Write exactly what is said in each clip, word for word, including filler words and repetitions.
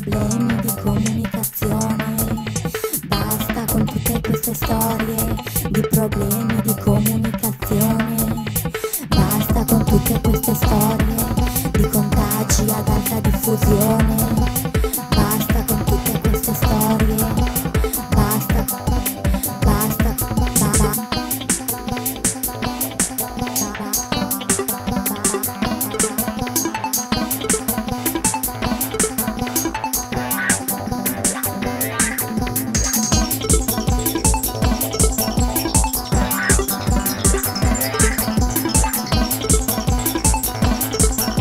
problemi di comunicazione. Basta con tutte queste storie di problemi di comunicazione. Basta con tutte queste storie di contagi ad alta diffusione. Basta con tutte queste storie. Basta, basta, basta.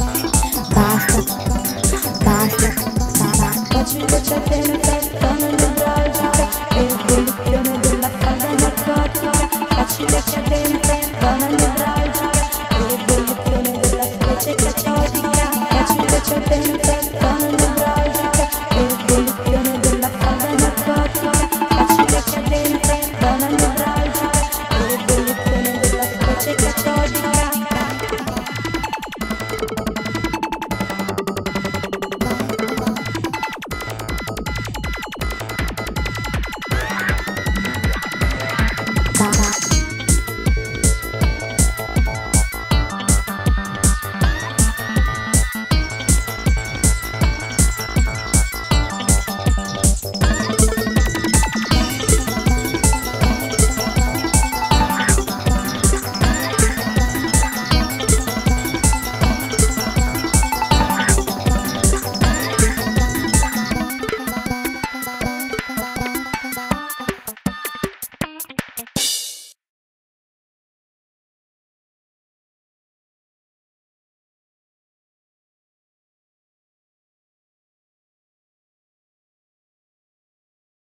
Basta, basta, basta. Faccio invece che mi affettano